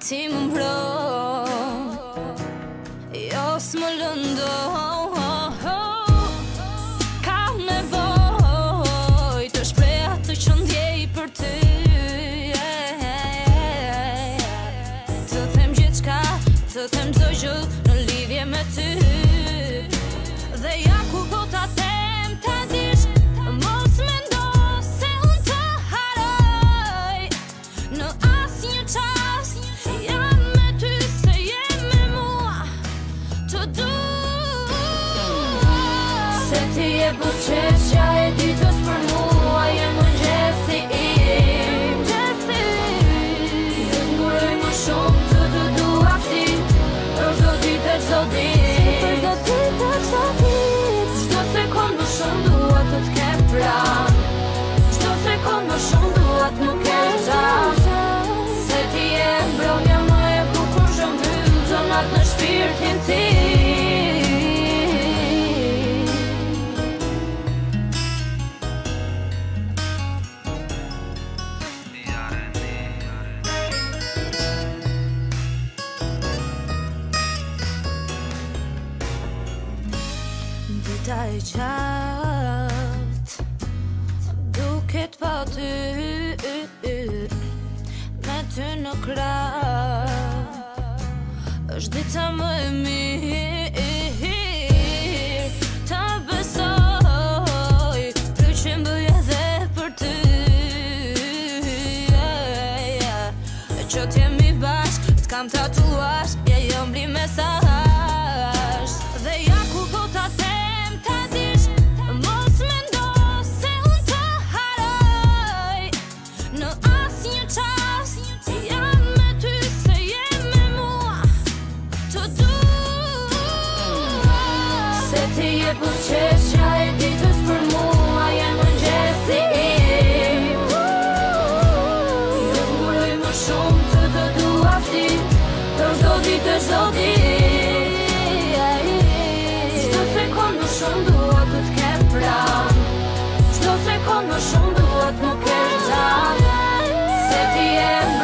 ti më mbro, jo s'më lëndo. Kam nevoj të shpreh atë që ndjej për ty, të them gjithçka, të them çdo gjë në lidhje me ty. Dhe ja kur po ta them, ta dish, mos mendo se unë të haroj. Në asnjë çast jam me ty, se je me mua, të du. Se ti je buzëqeshja e ditës për mua, je mëngjesi im. Ju nguroj më shumë të të dua si, për çdo ditë e çdo ditë. Çdo sekond më shumë dua të t'kem pranë, çdo sekond më shumë dua të më kesh gjatë. Se ti je mbrëmja më e bukur që mbyll zonat në shpirtin tim. Dita e gjatë duket pa ty, me ty në krah, është dita më e mirë. Ta besoj, kryqin bëj edhe për ty, që t'jemi bashk, t'kam tatuar, ja jo mbli mesazh. Dhe ja kur po ta them, ta dish, mos mendo se unë të haroj. Në asnjë çast jam me ty, se je me mua, të du. Se ti je buzëqeshja e ditës për mua, je mëngjesi im. Ju nguroj më shumë të të dua si, për çdo ditë e çdo ditë. Çdo sekond më shumë dua të t'kem pranë, çdo sekond më shumë dua të më kesh gjatë. Se ti je